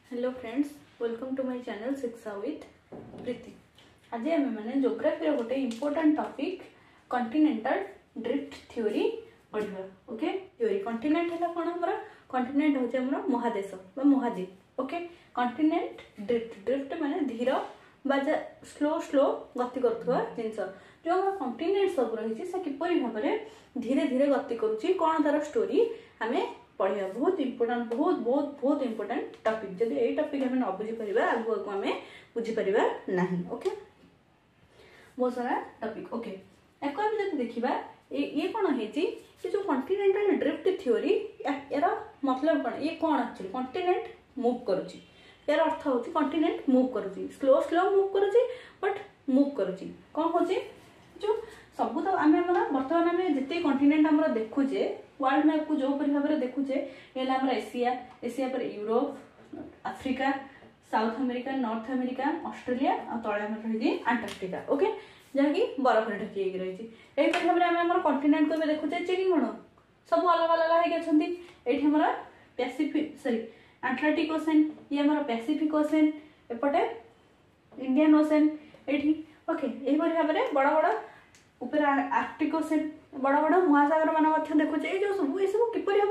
Hello friends, welcome to my channel Shiksha with Preeti. आज आम मैंने जोग्राफी गोटे important topic continental drift theory पढ़ा। ओके, थ्योरी कॉन्टिनेंट है कौन हमर कॉन्टिनेंट होचे हमर महादेश बा महाद्वीप। ओके, कॉन्टिनेंट ड्रिफ्ट माने धीर बा स्लो गति करुवा जिनस जो हमर कॉन्टिनेंट सब रही से किपरि भाव में धीरे धीरे गति करुची कौन तार स्टोरी आमे पढ़िया। बहुत इंपोर्टेंट बहुत बहुत बहुत इंपोर्टेंट टॉपिक। जब यही टॉपिक हमें न बुझी परिबा आगु आगु हमें बुझी परिबा नहीं। ओके, बहुत सारा टॉपिक। ओके, एक जब देखिबा ये कौन है ये जो कॉन्टिनेंटल ड्रिफ्ट थ्योरी यार मतलब कौन ये कौन एक्चुअली कॉन्टिनेंट मूव करुची यार अर्थ होची कॉन्टिनेंट मूव करुची स्लो मूव करुची बट मूव करुची कौन होची जो सब तो आम बर्तमान आम जिते कॉन्टिनेंट आम देखुचे वर्ल्ड मैप को जो भाव में देखुचे ये एशिया एशिया पर Europe Africa South America North America Australia और तले रही अंटार्कटिका। ओके, जहाँकि बरफ ढकी रही यही भाव में आम कॉन्टिनेंट को देखुचे कि कौन सब अलग अलग होमर पैसिफिक सॉरी आंटार्कटिक ओशन ये आम पैसिफिक ओशन एपटे इंडियन ओशन ये। ओके, यही भाव में बड़ बड़ ऊपर आर्कटिक ओशन बड़ बड़ महासागर मान देखुचे जो सब ये सब किपरि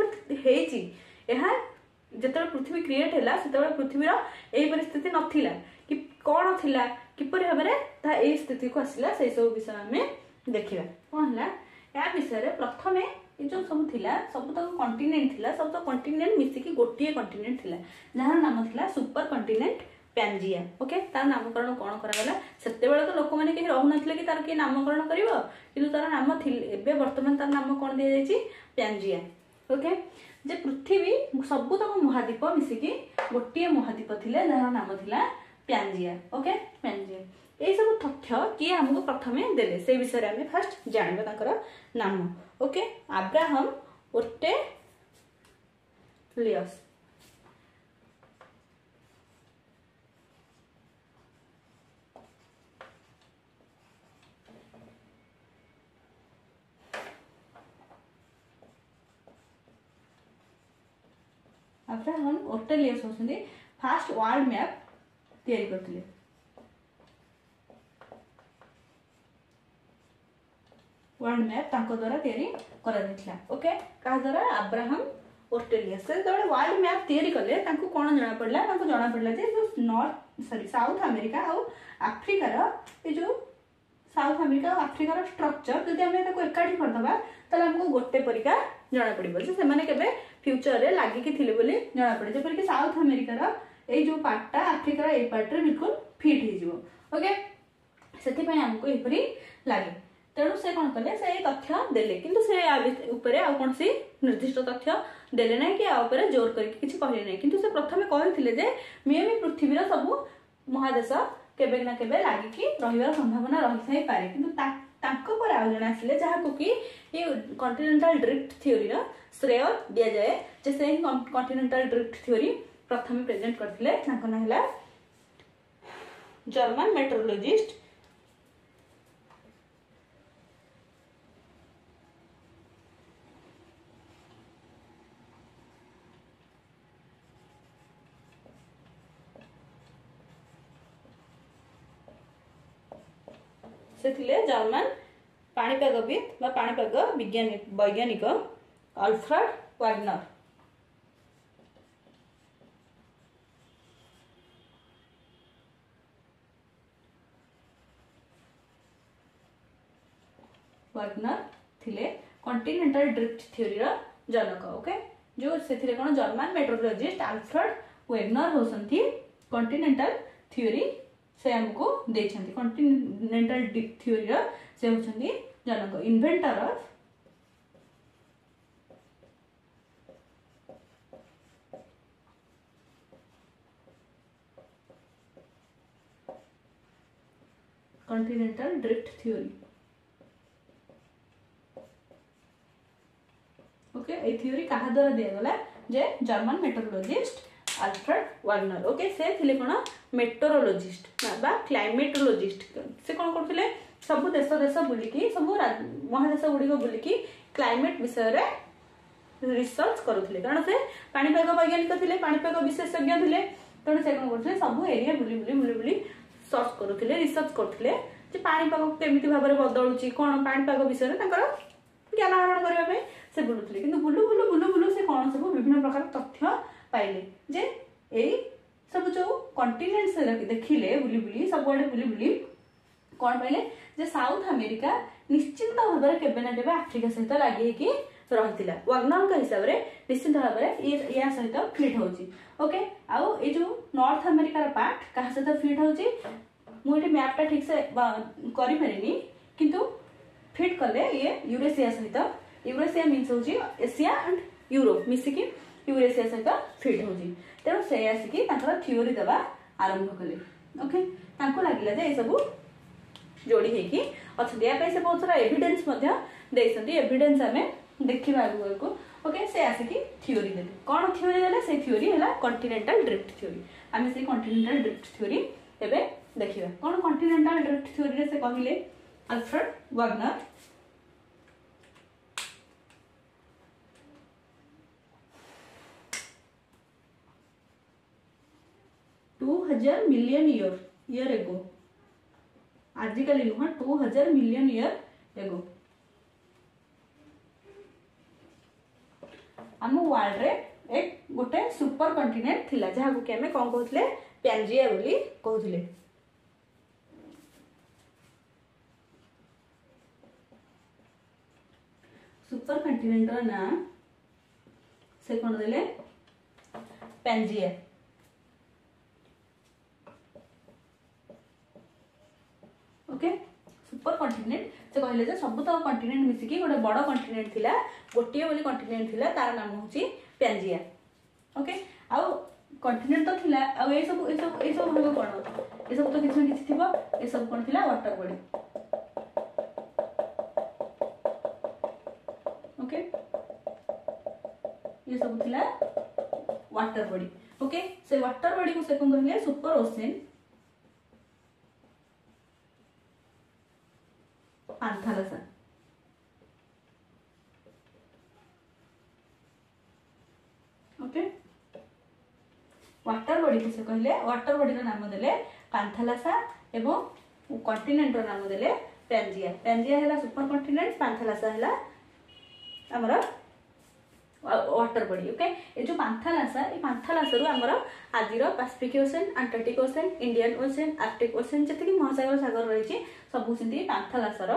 भाव जिते पृथ्वी क्रिएट है से पृथ्वीर यही परिस्थिति नथिला कि कौन थिला किपरि भाव में यही स्थिति को आसला से सब विषय आम देखा कौन है या विषय प्रथम ये जो सब थिला सब तक कॉन्टिनेंट थिला सब तो कॉन्टिनेंट मिसिकी गोटे कॉन्टिनेंट थिला जहार नाम थिला सुपर कॉन्टिनेंट पैंजिया। ओके, तार नामकरण कौन करागला सेते बेले तो लोक मैंने कहीं रहू नथिले कि तार के नामकरण करिवो किंतु तार नाम एबे वर्तमान तार नाम कौन दिया जायछि पैंजिया। ओके, जे पृथ्वी सब तक महाद्वीप मिसिकी गोटे महाद्वीप थिले जहार नाम थिला पैंजिया। ओके, पैंजिया ये सब तथ्य किए हमको प्रथमे देले से विषय में फर्स्ट जानबे ताकर नाम। Okay, Abraham Ortelius Abraham Ortelius होछंदी फास्ट वर्ल्ड मैप तैयारी करथिले। वर्ल्ड मैप तांको द्वारा तैयारी करा दिथला। ओके, का द्वारा अब्राहम ओर्टेलियस से जब वर्ल्ड मैप तैयारी कले तांको कोन जाना पड़ला तांको जाना पड़ला जे जो नॉर्थ सॉरी साउथ अमेरिका और अफ्रीका रो ये जो साउथ अमेरिका और अफ्रीका रो स्ट्रक्चर जदि हमें ताको एकाठी कर दबा तले हमको गोटे परिका जाना पड़िबो जे से माने केबे फ्यूचर रे लागि कि थिले बोली जाना पड़े जेपर कि साउथ अमेरिका रो ए जो पार्टटा अफ्रीका रो ए पार्ट रे बिल्कुल फिट हे जिवो। ओके, सेति पय हमको एपरी लागे तेणु से कौन कले से तथ्य देले किंतु से ऊपर आ कौन सी निर्दिष्ट तथ्य देले ना कि आ ऊपर जोर करके किछि कहले नै किंतु से प्रथमे कहिथिले जे मेबी पृथ्वीर सब महादेश केबे ना केबे लागि कि रहिबार संभावना रहि थाई पारे किंतु तांको पर आ जण आसले जहा को कि ये कॉन्टिनेंटल ड्रिफ्ट थ्योरी रा श्रेय दिया जाए जे से कॉन्टिनेंटल ड्रिफ्ट थ्योरी प्रथमे प्रेजेंट करथिले तांको ना हला जर्मन मेट्रोलॉजिस्ट से थिले जर्मन पाणीपागविद बा पाणीपाग वैज्ञानिक अल्फ्रेड वागनर। वागनर थिले कॉन्टिनेंटल ड्रिफ्ट थ्योरी रा जनक। ओके, जो से थिले कोन जर्मन मेट्रोलॉजिस्ट अल्फ्रेड वागनर होसंती कॉन्टिनेंटल थ्योरी से हमको देछंती कॉन्टिनेंटल थ्योरी रा से होछंती जनक inventor of continental drift theory. Okay, ए थ्योरी कहा द्वारा दिया गला जे German meteorologist Alfred Wegener. Okay, से थिले कोन मेट्रोलॉजिस्ट बा क्लाइमेटोलॉजिस्ट से कोन करथिले सब देश बुलिकी सब महादेश गुड़िक बुलिकी क्लाइमेट विषय रे रिसर्च करुथिले कारण से पाणीपाग वैज्ञानिक थिले पाणीपाग विशेषज्ञ थिले तेणु से कौन करते सब एरिया बुली बुली बुली बुली सर्च करुले रिसर्च करते पाणीपाग केमी भाव में बदलुची कौन पाणीपाग विषय में ज्ञान आहरण करने से बुलूले कि बुलू बुलू बुलू बुलू से कौन सब विभिन्न प्रकार तथ्य पाइले जे यही सब जो कंटिनेंट्स देखिले बुली बुली सबुआड़े बुली बुली कौन पाइले जे साउथ अमेरिका निश्चिंत भाव में केबे ना केबे आफ्रिका सहित लगी रही वाग्नर हिसाब से निश्चित भाव में या सहित फिट होची ओके आउ ये जो नॉर्थ अमेरिका पार्ट क्या सहित फिट होची मुझे मैपटा ठीक से करि परिनी किंतु फिट कले ये यूरेशिया सहित यूरेशिया मीन्स होची एशिया एंड यूरोप मिसिकी यूरेशिया सहित फिट होची तेणु से आसिकी तांकर थ्योरी देवा आरंभ कले ओके तांको लागिला जे ए सब जोड़ी हेकी अच्छा या पे से बहुत सारा एविडेंस मध्य देइसंती एविडेंस हमें देखिबा को ओके से आसिकी थ्योरी देले कोन थ्योरी देले से थ्योरी हला कॉन्टिनेंटल ड्रिफ्ट थ्योरी हमें से कॉन्टिनेंटल ड्रिफ्ट थ्योरी एबे देखिबा कोन कॉन्टिनेंटल ड्रिफ्ट थ्योरी रे से कहिले अल्फ्रेड वाग्नर $2,000 मिलियन एगो आजिकल नुह 2,000 मिलियन ईयर एगो आम वर्ल्ड रे एक गोटे सुपर कंटिनेंट थिला जहाँ को हमें कौन कहते पैंजिया बोली कहते सुपर कंटिनेंट ना से कौन देले पैंजिया ओके सुपर कंटिनेंट से कहले जे सब तो कंटिनेंट मिसिकी गोटे बड़ कंटिनेंट थिला गोटे बोली कंटिनेंट थिला तार नाम होची पैंजिया ओके आउ कंटिनेंट तो थिला आ ए सब भाग कोन ए सब तो किछ किछ थिबो ए सब कोन थिला वाटर बॉडी ओके ये सब थिला वाटर बॉडी ओके से वाटर बॉडी को से कोन कहले super ocean Panthalassa okay water body को से कहले वाटर बॉडी रो नाम देले पांथालासा एवं कॉन्टिनेंट रो नाम देले पैंजिया पैंजिया हैला सुपर कॉन्टिनेंट पांथालासा हैला हमर वाटर बॉडी ओके ए जो पांथालासा रो हमर आदिर Pacific ocean Antarctic ocean Indian ocean Arctic ocean जति महासागर सागर रही सब सिंधी पांथालासार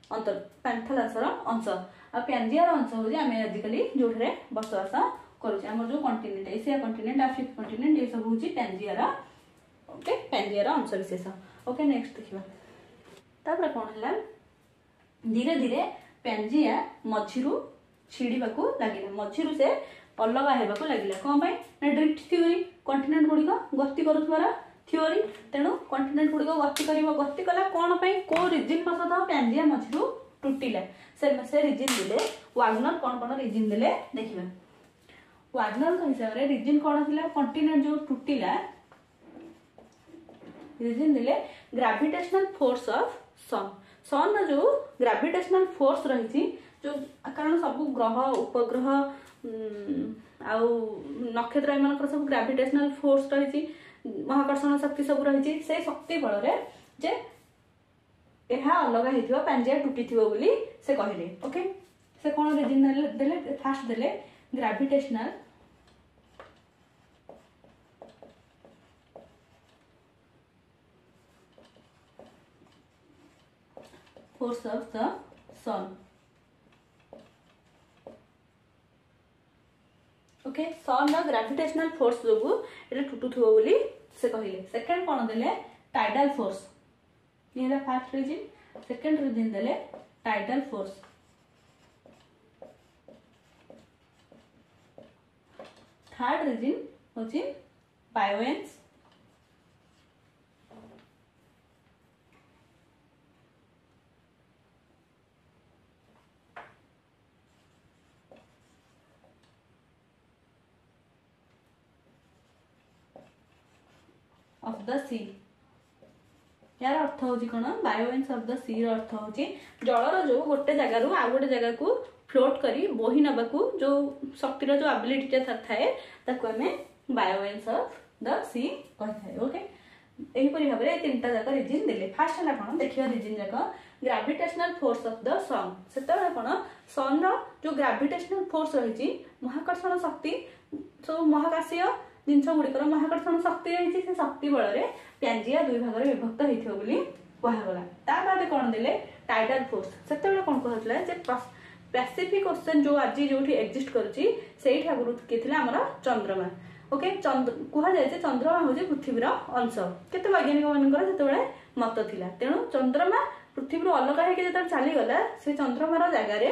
अंश आ पैंजियार अंश हो आम आजिकली जो बसवास करुचे आम जो continent Asia continent Africa continent ये सब हूँ पैंजियार ओके पैंजियार अंश विशेष ओके नेक्स्ट देखा तापर कौन है धीरे धीरे पैंजिया मझिरू छिड़ाक लगे मझिरू से अलग होगा लगे कौन ना ड्रिफ्ट थ्योरी कंटिनेंट गुड़िक गति करुवार थ्योरी तेणु कंटिनेंट गुड़िक गति कला कौन को रिजिन बसत पैंजिया मझिरू टूटिला से रिजिन देले वाग्नर कौन कौन रिजिन देले देखिबा वाग्नर हिसाब से रिजिन कौन थिला कंटिनेंट जो टूटिला रिजिन देले gravitational force of sun sun जो ग्रेविटेशनल फोर्स रही जो कारण सब ग्रह उपग्रह आउ नक्षत्र एम सब ग्रेविटेशनल फोर्स रही महाकर्षण शक्ति सब रही से शक्ति बल जे यह अलग होता पैंजिया टूटी बोली से कहले ओके से कौन रिजिन देले फास्ट देले gravitational force of the sun okay sun gravitational force जो ये टूटुथो बोली से कहले सेकंड कौन देले टाइडल फोर्स ये फर्स्ट रीजन सेकंड रीजन देले टाइडल फोर्स थर्ड रीजन होची बायोएंस ऑफ द सी यार अर्थ हूँ कौन बायोएंस ऑफ द सी अर्थ हूँ जलर जो गोटे जगार आउ गोटे जगह को फ्लोट करी बोही नबाकू जो शक्तिर जो एबिलिटी थाए ताकू आम बायोएंस ऑफ द सी कही ओके यहीपरि भाव में तीन जाक रिजिन देले फास्ट है कौन देखिए रिजिन जाक gravitational force of the sun से कौन सन रो ग्राविटेशनल फोर्स रही महाकर्षण शक्ति सब महाकाशीय जिनस गुड़िकर महाकर्षण शक्ति रही से शक्ति बल में पैंजिया दुई भाग में विभक्त होता कहगला ताद कौन देले टाइडल फोर्स से कौन कहला पैसिफिक ओशन जो आज जो एक्जिस्ट करुच्ची आगुरी किए आमर चंद्रमा ओके कहुए चंद्रमा हूँ पृथ्वीर अंश केते वैज्ञानिक मानकर से मत थिला तेणु चंद्रमा पृथ्वी अलग होकर चलीगला से चंद्रमार जगार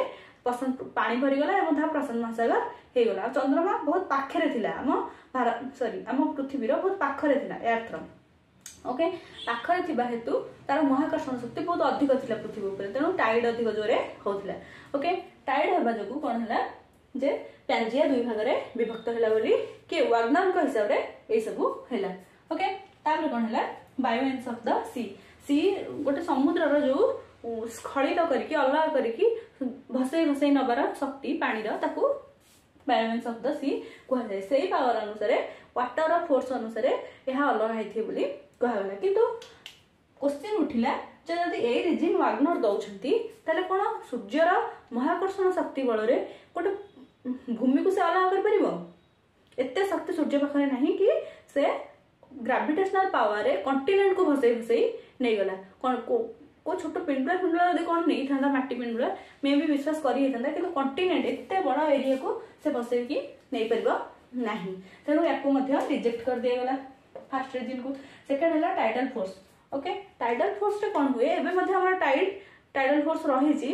पानी भरीगला और प्रशांत महासागर होगला चंद्रमा बहुत पाखे थिला आम भारत सॉरी आम पृथ्वीर बहुत पाखे थिला एर्थर ओके पाखरे थिबा हेतु तार महाकर्षण शक्ति बहुत अधिक थिला पृथ्वी ऊपर तेणु टाइड अधिक जोरे होथिला ओके टाइड हेबा जोगु कोन हला जे पैंजिया दुई भाग में विभक्त होला बोली के वाग्नर को हिसाब रे ए सब हैला ओके तापर कोन हला बायोमेंस ऑफ द सी सी गोटे समुद्र रो जो स्खलित करके अलग करके भसई भसई नबार शक्ति पानी रो ताकू बायोमेंस ऑफ द सी कह जाए से पावर अनुसार वाटर फोर्स अनुसार यह अलग होती बोली कहगला किंतु क्वेश्चन उठिला जदि ए रिजिन वाग्नर दौरान ताले कौन सूर्यर महाकर्षण शक्ति बल गोटे भूमि को से अलग कर परिबो एते शक्ति सूर्य पाखरे नहीं कि से ग्रेविटेशनल पावर कॉन्टिनेंट को भसई भसई नहीं गला कौन को छोट पिंडुला पिंडुला यदि कौन नहीं था माटी पिंडुला मे भी विश्वास करी था कि कॉन्टिनेंट एते बड़ा एरिया को से भसई की नहीं परिबो नहीं तेणु या रिजेक्ट कर दिया गला फर्स्ट रीजन को सेकंड है tidal force okay tidal force रे कौन हुए एबे मध्ये हमर टाइडल फोर्स रही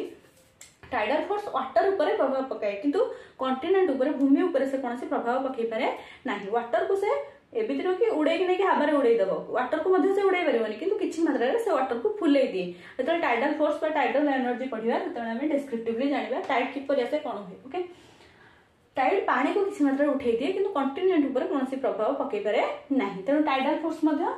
टाइडल फोर्स वाटर ऊपर प्रभाव पकाए किंतु कॉन्टिनेंट ऊपर भूमि ऊपर से कौन से प्रभाव पकई पारे नहीं वाटर को से एबे दिनो कि उड़े कि नहीं कि हवा रे उड़े दबो वाटर को मध्ये से उड़े परिबनी किंतु किछि मात्रा रे से वाटर को फुले दिए जतले टाइडल फोर्स पर टाइडल एनर्जी पढिबा ततले हम डिस्क्रिप्टिवली जानिबा टाइड किपर आसे कोन होय ओके टाइड पानी को किसी मात्रा उठे दिए किंतु कॉन्टिनेंट ऊपर कौन सी प्रभाव पकई पारे नहीं तेणु टाइडल फोर्स मध्ये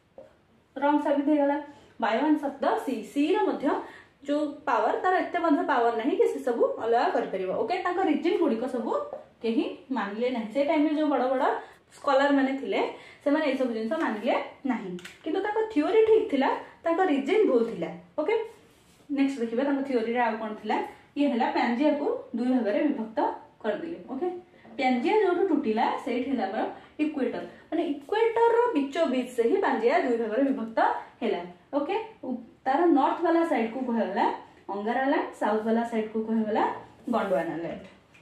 रंग साबित होगला बायोमेंस ऑफ द सी सी रो मध्ये जो पावर तार एते मध्ये पावर नहीं कि से सब अलग कर परिबो ओके ताका रीजन गुडी को सब केही मानले नहीं से टाइम में जो बड़ बड़ स्कॉलर माने थिले से माने ए सब जिंस मानले नहीं किंतु ताका थ्योरी ठीक थिला ताका रीजन भूल थिला ओके नेक्स्ट देखिबा ताका थ्योरी रे आ कोन थिला ये हला पैंजिया को दुई भाग रे विभक्त कर दिले ओके पैंजिया जो टूटिला सेठ हला पर इक्वेटर माने इक्वेटर रो बीचो बीच से ही पैंजिया दुई भाग रे विभक्त हैला ओके तार नॉर्थ वाला साइड को कहला अंगारा लैंड साउथ वाला साइड को कहला गोंडवाना लैंड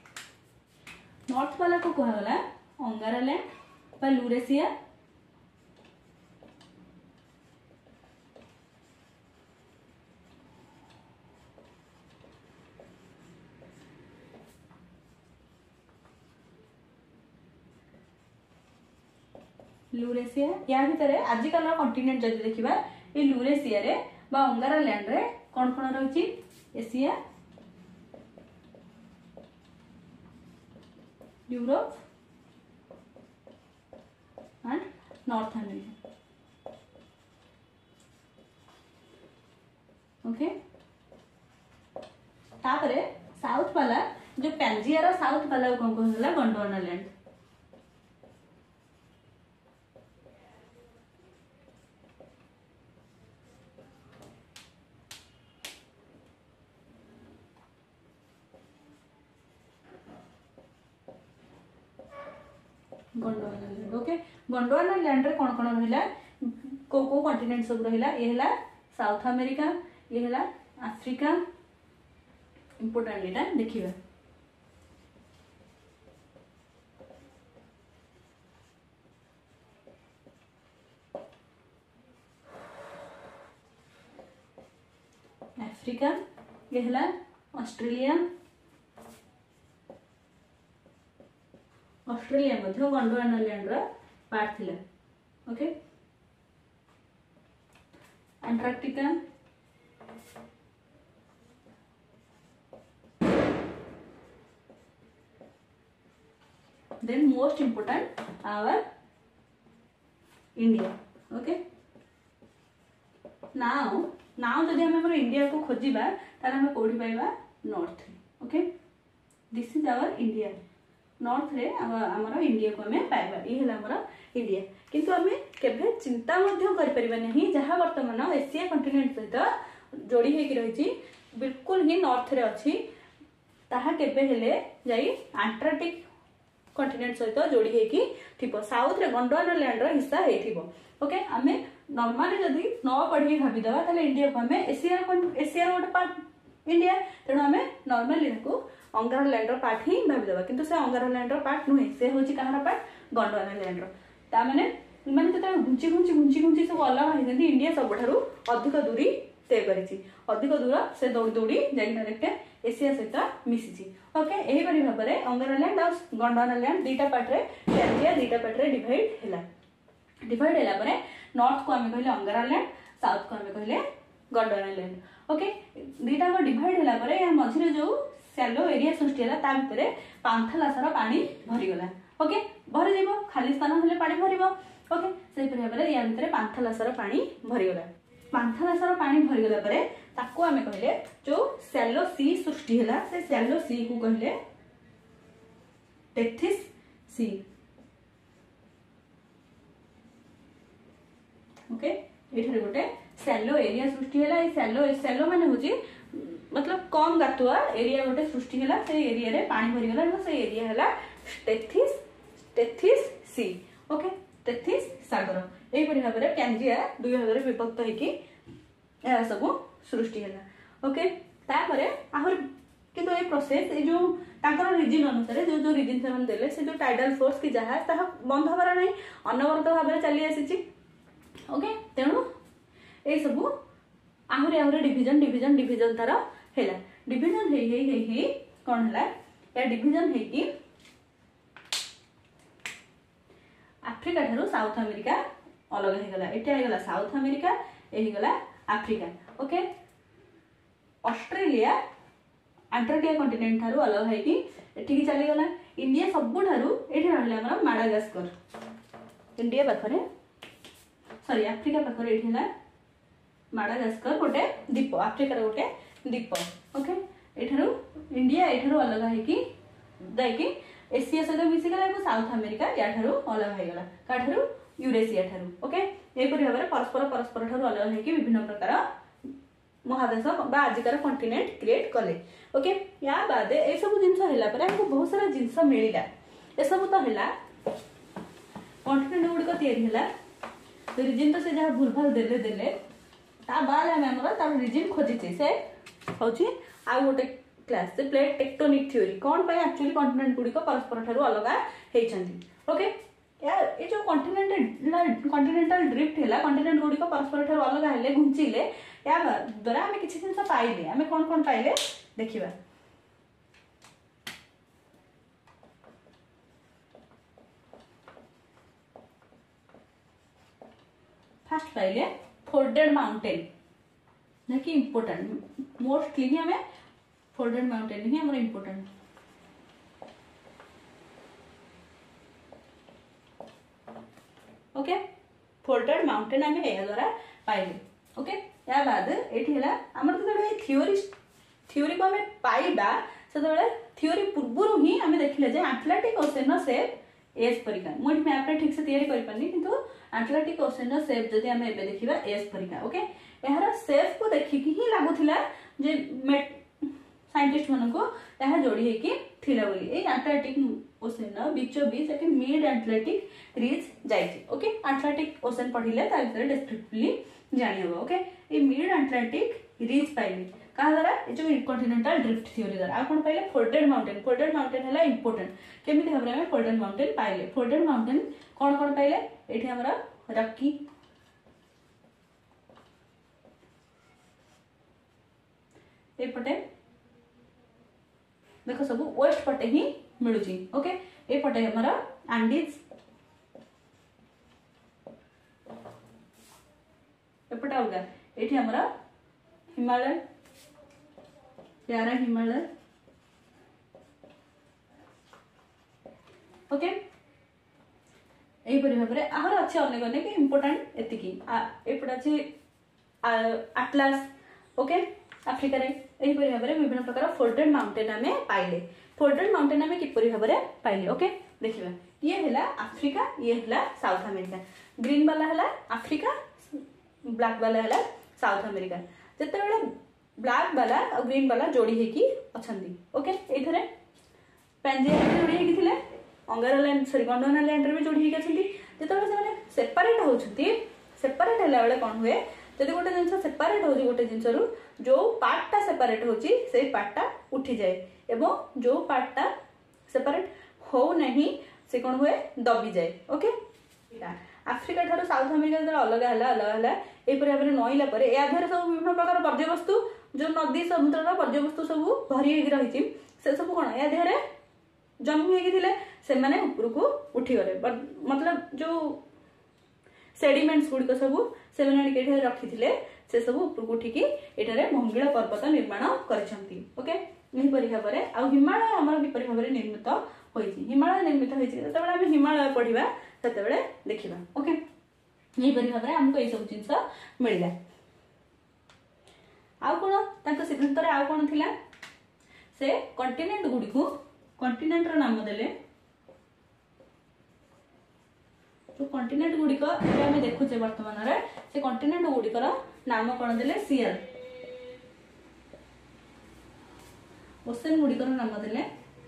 नॉर्थ वाला को कहला अंगारा लैंड बा लूरेसिया लूरेसिया या भीतर आजिकल कंटिनेंट जदि देखिबा ए लूरेसिया रे बा अंगारा लैंड रे कौन कौन रही Asia Europe and North America okay तापरे साउथ वाला जो पैंजिया रो साउथ वाला कौन कहला Gondwana land Gondwana land okay Gondwana land रे कौन कौन रहिला को कॉन्टिनेंट सब रहिला ये हला साउथ अमेरिका ये हला अफ्रीका इंपोर्टेंट एटा देखिबा अफ्रीका ये हला ऑस्ट्रेलिया ऑस्ट्रेलिया मध्य गोंडवाना लैंड रा पार्ट थिला okay Antarctica then most important our India okay now जदि हम हमर इंडिया को खोजिबा ताले हम कोठी पाइबा north okay this is our India north रे हमर इंडिया को हमें पाइबा ये हला हमर इंडिया किंतु हमें केभे चिंता मध्य कर परिबा नहीं जहां वर्तमान एशिया कॉन्टिनेंट सहित जोड़ी हे कि रही बिल्कुल ही नॉर्थ रे अछि ताहा केबे हेले जाई अंटार्कटिक कॉन्टिनेंट सहित जोड़ी हे कि थिबो साउथ रे गोंडवाना लैंड रो हिस्सा हे थिबो ओके हमें नॉर्मली जदी न पढ़ी भाबी दवा ताले इंडिया को हमें एशिया गोटे पार्ट इंडिया तेणु आम नॉर्मली अंगार लैंड पार्ट ही भावीदे किंतु से अंगार लैंड पार्ट नुहे से हूँ कहार पार्ट गोंडवाना लैंड ताने मैंने जो घुंची घुंची घुंची घुंची सब अलग होती इंडिया सबुठारु अधिक दूरी तय करी अधिक दूर से दौड़ी दौड़ी जाए डायरेक्ट एशिया सहित मिसी ओके यहीपरि भाव में अंगार लैंड और गोंडवाना लैंड दुईटा पार्टे इंडिया दुईटा पार्टे डिवाइड है डिवाइड है नॉर्थ को आम कहले अंगार लैंड साउथ को आम कहले गोंडवाना लैंड ओके दुईटा डिवाइड है मझे जो सैलो एरिया सृष्टि है ता भितर पांथलासर पानी भरीगला ओके भरी जाइबो खाली स्थान हेले पानी भरिबो ओके से भाव में या भितर पांथलासर पानी भरीगला पांथलासर पानी भरीगला परे ताको आमे कहले जो सैलो सी सृष्टि है से सैलो सी को कहले टेथिस सी ओके एठारे गोटे सैलो एरिया सृष्टि है सैलो सैलो माने होची मतलब कम गातुआ एरिया गोटे सृष्टि है से एरिया रे पानी भरीगला से एरिया है टेथिस टेथिस सी ओके टेथिस सागर यहीपरि भाव में पैंजिया दुई भाग में विभक्त होगी सब सृष्टि है ओके तापर आहर किंतु ये प्रोसेस ये जो ताकर रीजन अनुसार जो जो रीजन से देले से जो टाइडल फोर्स की जहाज ताहा बंद हबार नहीं अनवरत भाव में चली आसी ओके तेणु ये सब आहरी आहरी डिविजन डिविजन डिविजन तार है डिविजन हे कौन है या डिविजन है कि आफ्रिका ठारू साउथ अमेरिका अलग हो गला एटा हो गला साउथ अमेरिका एही गला Africa okay Australia Antarctica continent ठारू अलग है कि एठी की चली गला इंडिया सबु ठारू एठी रहले हमर माडागास्कर इंडिया पाखरे सॉरी आफ्रिका पाखरे एठी हला माडागास्कर गोटे द्वीप आफ्रिकार गोटे द्वीप ओके एठारू इंडिया एठारू अलग है कि दाइकी एशिया सहित मिसीगला साउथ अमेरिका या ठारू अलग हो गला का ठारू यूरेशिया ठारू ओके एपरि भाव में परस्पर परस्पर ठारू अलग है कि विभिन्न प्रकार महादेश बा आजिकार कॉन्टिनेंट क्रिएट कले ओके या बाद ए सब जिंस हैला पर हमको बहुत सारा जिंस मिलिला ए सब तो हैला कॉन्टिनेंट गुडी को तयारी हैला रीजन तो से जहाँ भूल भाल देले देले ता बाद हम हमर ता रीजन खोजिचे से होची आ गोटे क्लास से प्लेट टेक्टोनिक थ्योरी कौन पे एक्चुअली कॉन्टिनेंट गुडी को परस्पर ठारू अलग हेइछंती ओके या ये जो कॉन्टिनेंटल ड्रिफ्ट हैला कॉन्टिनेंट गुडी को परस्पर ठारू अलग हेले घुंचीले या द्वारा हमें किसी जिन पाइले हमें कौन कौन पाइले देखिबा फर्स्ट पाइले फोल्डेड माउंटेन ना कि इम्पोर्टेंट मोस्टली ही हमें फोल्डेड माउंटेन ही हमारा इम्पोर्टेंट ओके फोल्डेड माउंटेन हमें या द्वारा पाइले ओके या बाद एठी हला हमर तो थ्योरी को हमें पाइबा से थ्योरी पूर्व ही हमें देखिले जे अटलांटिक ओशन शेप एस परिका मुझे मैप रे ठीक से तैयारी करि पन्नी किंतु अटलांटिक ओशन शेप जदी हमें एबे देखिबा एस परिका ओके एहार शेप को देखि कि ही लागुथिला जे साइंटिस्ट मन को यह जोड़ी है कि थिला बोली ए अटलांटिक ओशन बीचो बीच एक मिड अटलांटिक रीज जाइछि ओके अटलांटिक ओशन पढिले ता भीतर डिस्क्रिप्टिवली जानि हो ओके ए मिड अटलांटिक रीज पाइले का द्वारा ए जो कॉन्टिनेंटल ड्रिफ्ट थ्योरी द्वारा आ कोन पाइले फोल्डेड माउंटेन हैला इंपोर्टेंट केमिति हमरे हमें फोल्डेड माउंटेन पाइले फोल्डेड माउंटेन कोन कोन पाइले एठी हमरा रॉकी ए पटे देखो सब वेस्ट पटे ही मिलुची ओके ए पटे हमरा एंडीज एपटे अलगा एठी हमरा हिमालय प्यारा हिमालय ओके एपरि भाबरे आहार अछि अनेक अनेक इंपोर्टेंट एतिकी एपटे अछि अटलास ओके आफ्रिका रे एपरि भाबरे विभिन्न प्रकार फोल्डेड माउंटेन हमें पाइले फोल्डेड माउंटेन आम किपरि भाव में पाइले ओके देखिबा ये है आफ्रिका ये है साउथ अमेरिका ग्रीन वाला है आफ्रिका ब्लैक वाला है साउथ अमेरिका जिते बड़े ब्लैक वाला और ग्रीन वाला जोड़ी होगी अच्छा ओके ये पैंजिया जोड़ी होगी अंगारालैंड सॉरी गोंडवानालैंड भी जोड़ी होगी जिते से सेपरेट होती सेपरेट है बेले कौन हुए जब गोटे जिन सेपरेट हो गोटे जिनसरू जो पार्टा सेपरेट होची से पार्टा उठी जाए एवं जो पार्टा सेपरेट हो नहीं से कौन हुए दबी जाए ओके आफ्रिका ठार साउथ अमेरिका जो अलग है अलग है यहपर भाव में नईला या सब विभिन्न प्रकार पर्यवस्तु जो नदी समुद्र पर्यवस्तु सब भरी रही से सब कौन या देहरे जमी होते उपरको उठीगले मतलब जो सेडिमेंट्स गुड़िक सब से रखी से सब उपरको उठिकी ये भंगिला पर्वत निर्माण करके यहीपरि भाव में आ हिमालय आम किपरि भाव में निर्मित होती हिमालय निर्मित होती हिमालय पढ़ा से देखा ओके यहीपरि भाव में आमको यही सब जिन मिलला आउ कौन सिद्धांत आउ कौन थिला से कंटिनेंट गुड़िक कंटिनेंट नाम देले जो कंटिनेंट गुड़िक आम देखुचे वर्तमान से कंटिनेंट गुड़िकर नाम कौन देले सियल ओशन गुड़िकर नाम देले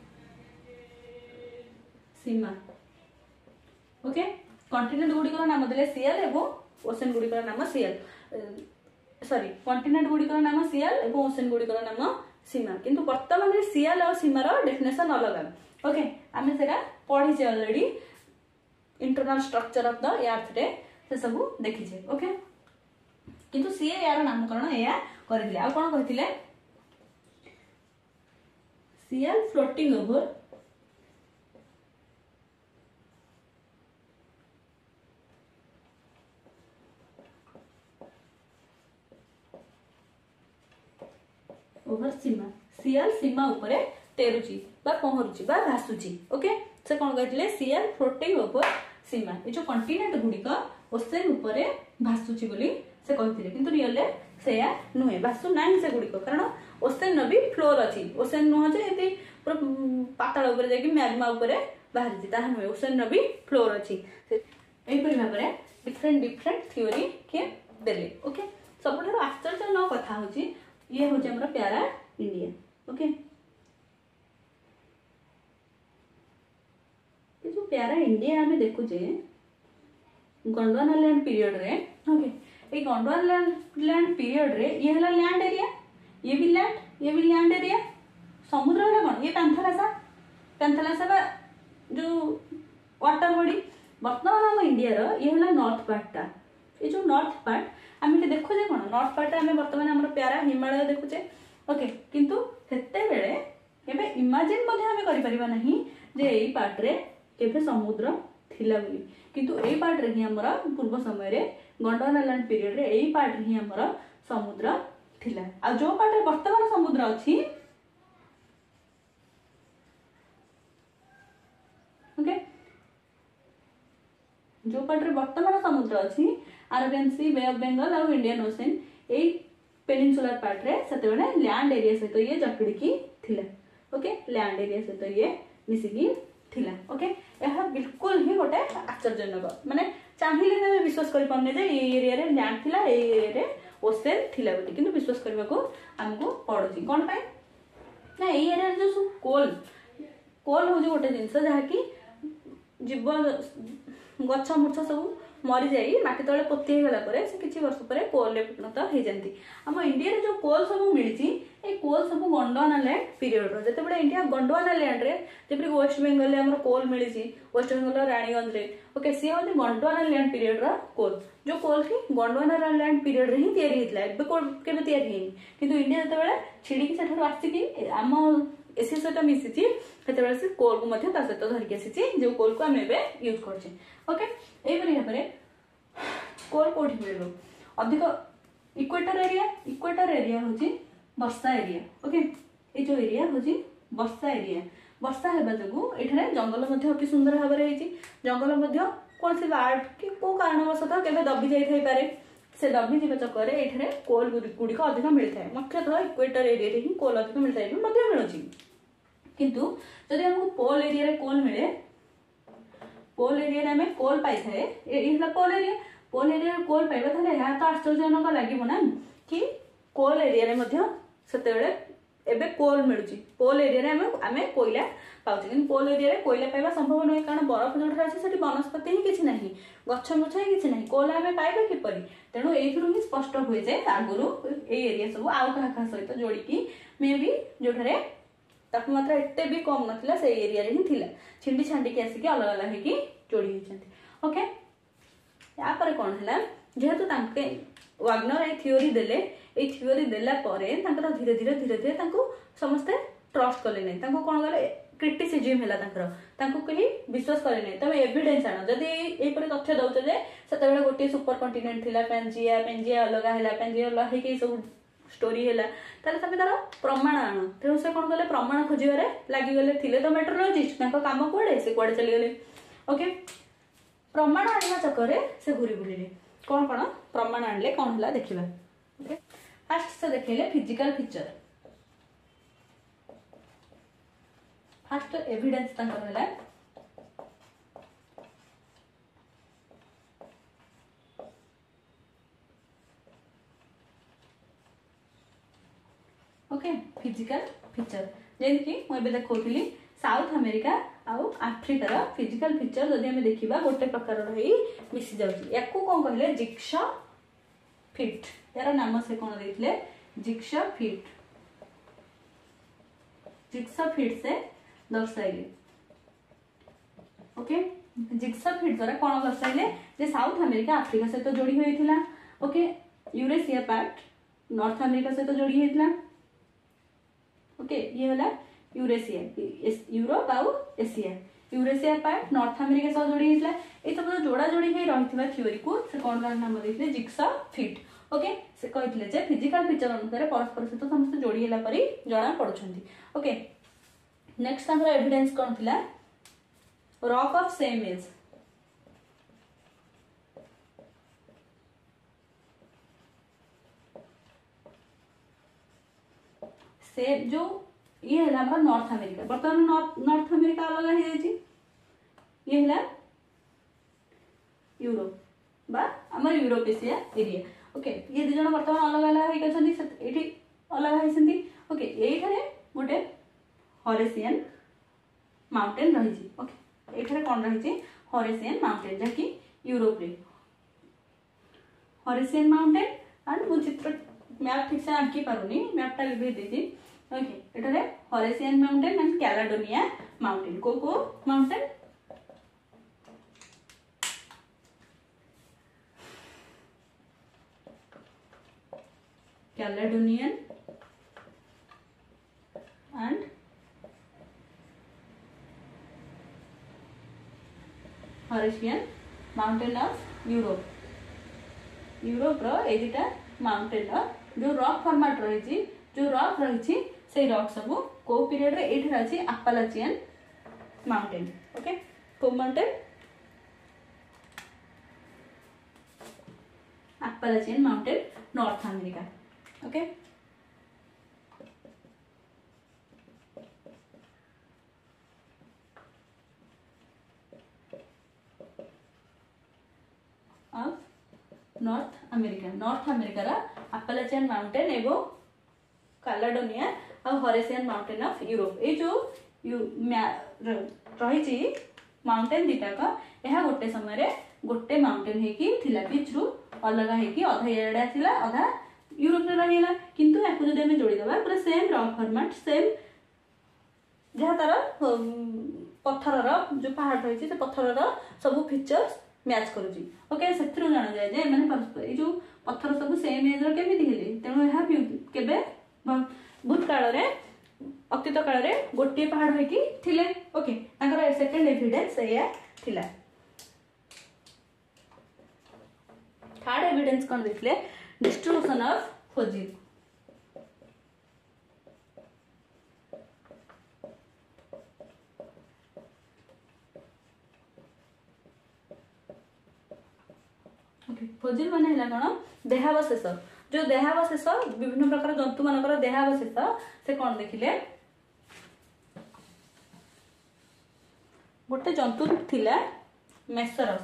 सीमा ओके कंटिनेंट गुड़िकर नाम देले सियल एवं ओशन गुड़िकर नाम सियल सॉरी कंटिनेंट गुड़िकर नाम सियल एवं ओशन गुड़िकर नाम सीमा किंतु वर्तमान में सियल और सीमार डेफिनेशन अलग ओके आम से पढ़ीचे already internal structure of the earth रे से सब देखीचे ओके किंतु सी यार नामकरण या करथिले आ कोन कहथिले सियल फ्लोटिंग ओवर सीमा सियल सीमा उपरे तेरुची बा पहरुची बा भासुची ओके से कौन कहते सियल फ्लोटिंग ओवर सीमा ये जो कंटिनेंट गुड़िक ओसेन उपरे भासुची बोली से कहते किंतु रियल से नुहे भासु ना से गुड़िक कारण ओसेन भी फ्लोर अच्छी ओसेन नुह जे पाताल उपरे जाकि मैग्मा उपरे बाहरी ताहा नुहे ओसेन भी फ्लोर अच्छी यहीपरि भाव में डिफरेंट डिफरेंट थ्योरी के देले ओके सब आश्चर्य न कथा होची ये हूँ हमारा प्यारा इंडिया ओके ये जो प्यारा इंडिया आम देखुचे गोंडवानालैंड पीरियड रे ओके ये गोंडवानालैंड पीरियड रे ये है लैंड एरिया ये भी लैंड एरिया समुद्र है कौन ये पैंथलासा जो वाटर बॉडी बर्तमान आम इंडिया ये है नॉर्थ पार्टा ये जो नॉर्थ पार्ट आम देखुचे कौन नॉर्थ पार्ट आम बर्तमान आम प्यारा हिमालय देखुचे ओके किंतु सेते बेले केबे इमेजिन मध्ये आम करि परिबा नहीं जे एई पार्ट रे केबे समुद्र थिला बोली किंतु एई पार्ट रे ही हमर पूर्व समय रे गोंडवानालैंड पीरियड रे एई पार्ट रे ही हमर समुद्र थिला आ जो पार्ट रे वर्तमान समुद्र अछि ओके जो पार्ट रे वर्तमान समुद्र अछि Arabian sea bay of Bengal और इंडियन ओशन एई पेनिनसुलर पार्ट रे सेते बेले लैंड एरिया सहित ये जकड़िकी थिला ओके लैंड एरिया सहित ये मिसिकी थिला ओके यह बिल्कुल ही गोटे आश्चर्यजनक माने चाहिए तमे विश्वास करि पन्ने जे ए एरिया रे लैंड थिला ए एरिया रे ओशन थिला बोली किंतु विश्वास करबा को हमको पड़ोची कोन पाए ना ए एरिया रे जो कोल हो जो गोटे जिंस जहा कि जीव गछ मुछ सब मरी जाई माटी तले पोती हो गला परे से किछि वर्ष परे कोल रे परिणत हो जांती हम इंडिया रे जो कोल सब मिलची ए कोल सब गोंडवानालैंड पीरियड रो जते बडे इंडिया गोंडवानालैंड रे जेपरि वेस्ट बंगाल रे हमर कोल मिलची वेस्ट बंगाल रानीगंज रे ओके सी होती गोंडवानालैंड पीरियड रो कोल जो कोल की गोंडवानालैंड पीरियड रे ही तयारी हितला एबे कोल केबे तयारी हेनी किंतु इंडिया जते बडे छिडी की सेठर आसी की हम एसिया सहित मिसिची सेते से कोल को मध्य ता सहित धरिक आसी जो कोल को हम एबे यूज करछे ओके एबरी हेपरे कोल कोठी मिलबो अधिक इक्वेटर एरिया होची वर्षा एरिया ओके ए जो एरिया होची वर्षा एरिया वर्षा हेबा जगु एठारे जंगल मध्य अति सुंदर भाव रे हेची जंगल मध्य कोन से आर्ट कि को कारणवशतः केबे दबी जाई थाई पारे से दबी जीव चक्कर एठारे कोल गुड़िक अधिक मिलता है मुख्यतः इक्वेटर एरिया रे ही कोल अधिक मिलता है मध्य मिलुची किंतु जदि हमको पोल एरिया रे कोल मिले, पोल एरिया रे हमें कोल पाई थाए, ये पोल एरिया रे कोल पाइबा थाले या तो आश्चर्यजनक लागिबो ना कि कोल एरिया रे मध्य सेते बेले एबे कोल मिलुची, पोल एरिया रे आमे कोयला पाउची, किंतु पोल एरिया रे कोयला पाइबा संभव नय कारण बरफ जोठा अछि सेठी वनस्पति ही किछि नाही, गछ मुछ ही किछि नाही, कोला आमे पाइबा किपरि। तेणु एथुरु ही स्पष्ट होय जे आगुरु ए एरिया सब आउ कहा सहित जोड़ी की मे बी जोठारे तापमात्रा एते भी कम नथिला से एरिया रे ही थिला, छिंडी छांडी के आसी के अलग अलग हे की जोड़ी हिचंती। ओके, या पर कोन हला जेहेतु तांके वाग्नर ए थ्योरी देले, ए थ्योरी देला परे तांकर धीरे धीरे तांको समस्त ट्रस्ट कले नै, तांको कोन गले क्रिटिसिज्म हला, तांको कहि विश्वास करे नै। तमे एविडेंस आनो, जदी ए पर तथ्य दउते जे सेते बेले गोटे सुपर कॉन्टिनेंट थिला, पेंजिया अलगा हला, पेंजिया अलगा हे के सब स्टोरी हला, ताले तमे तार प्रमाण आनो। तेणु से कोन गले प्रमाण खोजिबारे लागि गले थिले तो मेट्रोलॉजिस्ट, तांको काम कोडे से कोडे चली गले। ओके, प्रमाण आनिबा चक्करे से घुरी बुलिले, कोन प्रमाण आनले कोन हला देखिबा। ओके, फर्स्ट से देखिले फिजिकल फीचर, फर्स्ट एविडेंस तांकर हला ओके फिजिकल फीचर, जेन कि मैं बे देखौथिली साउथ अमेरिका आउ आफ्रिकार फिजिकल फीचर जदि हमें देखिबा गोटे प्रकार रही मिसी जाउची। याकू कोन कहले जिक्सा फिट, यार नाम से कोन देथिले जिक्सा फिट, जिक्सा फिट से दर्शाइले। ओके, जिक्सा फिट द्वारा कोन दर्शाइले जे साउथ अमेरिका आफ्रिका से तो जोड़ी होइथिला। Okay, Eurasia part north America से तो जोड़ी होइथिला। ओके, ये होला यूरेशिया, यूरोप आउ Asia, Eurasia part north America से जोड़ी होइथिला। ए सब जोड़ा जोड़ी हे रहिथिबा थ्योरी को से कोन नाम देथिले जिक्सा फिट। ओके, से कहिथिले जे फिजिकल फीचर अनुसार परस्पर सहित समस्त जोड़ी होला परी जणा पडुछंती। ओके, नेक्स्ट हमर एविडेंस कोन थिला रॉक ऑफ सेम एज, से जो ये हला हमर नॉर्थ अमेरिका, बर्तमान नॉर्थ अमेरिका अलग हे जायछि, ये हला यूरोप बा हमर यूरोप एशिया एरिया। ओके, ये दि जण बर्तमान अलग अलग हे गछन्ती, एठी अलग हेसन्ती। ओके, एठारे गोटे हॉरेसियन माउंटेन रही। ओके, एठारे कोन रही हॉरेसियन माउंटेन जकी यूरोप रे हॉरेसियन माउंटेन एंड मु चित्र मैप ठीक से आंकी पारुनी, मैपटा लिबे देछि। ओके, एठारे Hercynian mountain and Caledonia mountain, को mountain Caledonian and Hercynian mountain of Europe, Europe रो ए दुटा माउंटेन जो रॉक फॉर्मेट रही, जो रॉक रही से रॉक सब को पीरियड रे एठी अछि अपालाचियन माउंटेन। ओके, को mountain Appalachian mountain north America. Okay, of north America रा अपालाचियन माउंटेन एवं कैलेडोनिया और हॉरेसियन माउंटेन ऑफ यूरोप, ए जो रही माउंटेन दिटाक यह गोटे समय गोटे माउंटेन हेकी थिला, पिछरु अलग हेकी अधा एडे आसिला अधा यूरोप रे रहिला, किंतु याकु जदि हमें जोड़ी देबा पूरा सेम रॉक फॉर्मेट, सेम जहा तार पत्थर जो पहाड़ रही से पत्थर सब फीचर्स मैच करूची। ओके, सेथरु जाना जाय जे माने परस्पर ए जो पत्थर सब सेम एज रो केमिति हेले, तेणु यह केबे भूतकाल रे अतीत काल रे गोटे पहाड़ होइकी थिले। ओके, ताकर सेकंड एविडेंस एया थिला। थर्ड एविडेंस कोन देखले distribution of fossil. Okay, fossil माने हला कोन देहावशेष, जो देहावशेष विभिन्न प्रकार जंतु मानकर देहावशेष से कोन देखिले गोटे जंतु थिला मेसरस।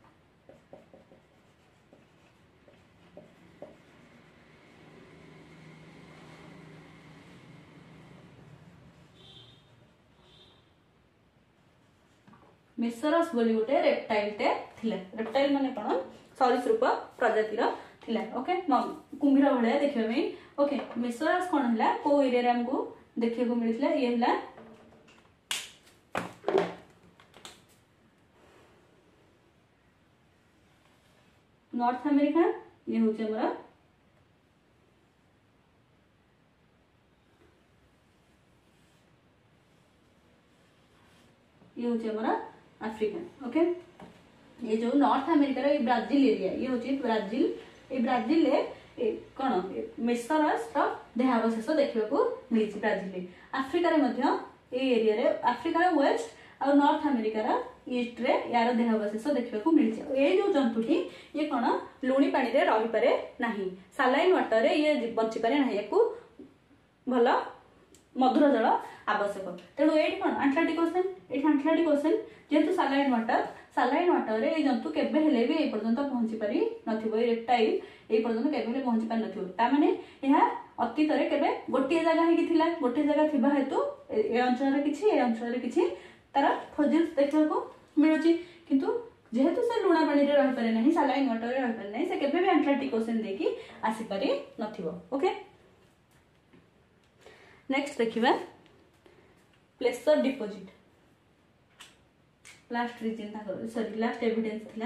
मेसरस बोली गोटे रेप्टाइल टे थिला। रेप्टाइल माने कोन सरीसृप प्रजातिर थिला। ओके कुम्भीर भलिया देखिबा में। ओके मेसरस कोन हला को एरिया रे हमको देखिए को मिलथिला ये हला नॉर्थ अमेरिका। ये होचे हमरा ये होचे हमरा अफ्रीका। ओके ये जो नॉर्थ अमेरिका रे ब्राजील एरिया ये होचे ब्राजील। ए ब्राजील ले कोन मेसरस रो देहावशेष देखिबा को मिलछि ब्राजील। अफ्रीका रे मध्य ए एरिया रे अफ्रीका रे वेस्ट और नॉर्थ अमेरिका रा ईस्ट रे यार देहावशेष देखिबा को मिलछि। ए जो जंतुटी ये कोन लुणी पानी रे रहि पारे नाही, सालाइन वाटर रे ये बंची पारे नाही, याकू भलो मधुर जल आवश्यक। तेणु ये कौन आंटलाटिक ओशन, ये आंटलाटिक ओशन जेहेतु सालाइन वाटर रे ये जंतु केबे हेले भी ए पर्यंत पहुंची पारि नथिबो। ए रेप्टाइल ए पर्यंत केबे हेले पहुंची पारि नथिबो। ता माने यहा अतीत रे केबे गोटे जगह हे थिला, गोटे जगह थिबा हेतु ए अंचल रे किछि तार फॉसिल्स देखा को मिलुची। किंतु जेहेतु से लुणा पानी रे रहि पारे नाही, सालाइन वाटर रे रहि पारे नाही, से केबे भी आंटलाटिक ओशन देखि आसी पारि नथिबो। ओके नेक्स्ट देखिबा placer deposit. Last reason sorry last evidence थिला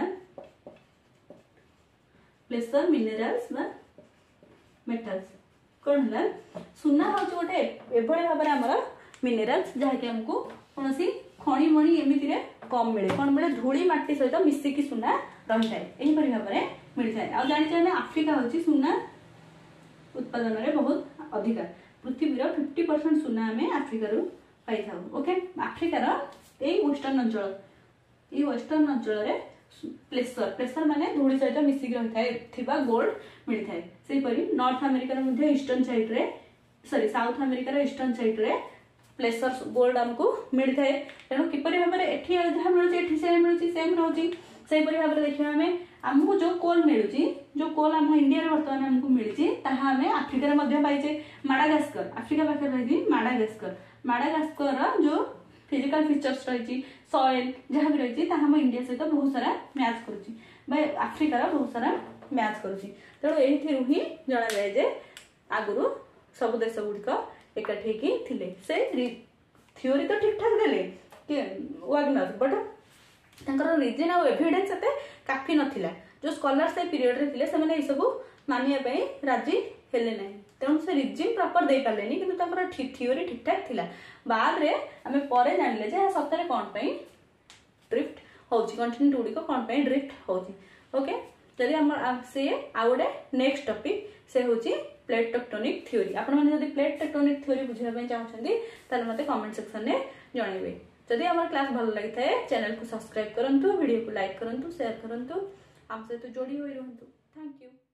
प्लेसर मिनरल्स बा मेटल्स। कोन हला सुना होच गोटे एभळे भाबरे हमर मिनरल्स जहा कि हमको कोनसी खणी मणी एमिति रे कम मिले। कोन मिले धूली माटी सहित मिसी की सुना रहि थाए, एही परि भाबरे मिल थाए। आ जानि छने अफ्रीका होची सुना उत्पादन रे बहुत अधिक। पृथ्वी रो 50% सुना हमें अफ्रीका रो पाई थाउ। ओके अफ्रीका रो ए वेस्टर्न अंचल रे प्लेसर माने धूली सहित मिसी की रहि थाए थिबा गोल्ड मिल थाए। सेही परि नॉर्थ अमेरिका रो मध्ये ईस्टर्न साइड रे सॉरी साउथ अमेरिका रो ईस्टर्न साइड रे प्लेसर गोल्ड हमको मिल थाए। तेणु किपरि भाबरे एठी जहा मिलुची एठी सेम रहउची। सेही परि भाबरे देखिबा हमें हमको जो कोल मिलुची, जो कोल हम इंडिया रे वर्तमान हमको मिलुची ताहा हमें अफ्रीका रे मध्ये पाइचे। माडागास्कर अफ्रीका पाखे रही माडागास्कर जो फिजिकल फीचर्स रही सॉइल जहाँ भी रही हम इंडिया सहित बहुत सारा मैच करुच्ची अफ्रीकार बहुत सारा मैच करुच्ची। तेणु ये ही जना जाए जे आगुरी सब देश गुड़िक एकाठी थे से थ्योरी तो ठीक ठाक देले कि वाग्नर बट तांकर रीजन और एविडेंस एते काफी नथिला। जो स्कॉलर्स ए पीरियड रे थिले से माने ई सब मानिया पई राजी हेले नै। तेणु से रिजिम प्रॉपर दे पारलेनी किंतु तांकर थ्योरी ठीक ठाक थिला। बाद रे हमें परे जानले जे सतरे कोन पई ड्रिफ्ट होची कंटिन्यूटी गुड़िक कोन पई ड्रिफ्ट होची। ओके जदि हम से आ गोटे नेक्स्ट टॉपिक से होची प्लेट टेक्टोनिक थ्योरी। आपण माने जदि प्लेट टेक्टोनिक थ्योरी बुझिबा पई चाहछन्ती ताले मते कमेंट सेक्शन में जणाइबे। जदि हमर क्लास भल लागि थाए चैनल को सब्सक्राइब करंतु, वीडियो को लाइक करंतु, शेयर करंतु, हम से तो जोड़ी होई रहंतु। Thank you.